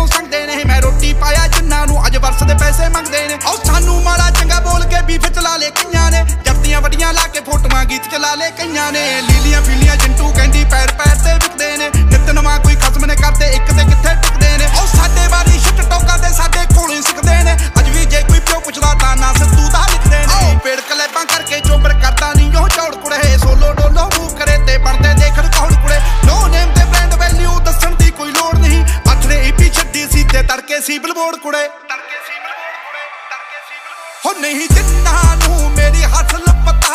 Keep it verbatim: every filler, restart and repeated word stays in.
संगदे ने। मैं रोटी पाया जिन्ना नूं अज वर्ष दे पैसे मंगदे ने। ओ सानू माड़ा चंगा बोल के बीफ चला ले कईयां ने। जफ्तियां वड्डियां ला के फोटोआं गीत चला ले कईयां ने। लीलियां पीलियां चिंटू कहंदी पैर पैर ते विकदे ने। नित नवां कोई खसम ने करदे इक ते कित्थे टिकदे ने। ओ साडे बारी शिट टोका ते साडे कोलों सिखदे ने। अज भी जे कोई प्यो पुछदा तां ना सिद्धू दा लिखदे ने। ओ पेड़ कलैबां करके चोबर करदा नहीं ओ चौड़ कुड़े। सोलो डोलो मूव करे ते बनदे देखण कौड़ कुड़े। नो नेम ते ब्रांड वैल्यू दस्सण दी कोई लोड़ नहीं। अथरे ईपी छड्डी सी ते तड़के सी बिलबोर्ड कुड़े। हो नहीं जिन्ना नूं मेरी हथ लपता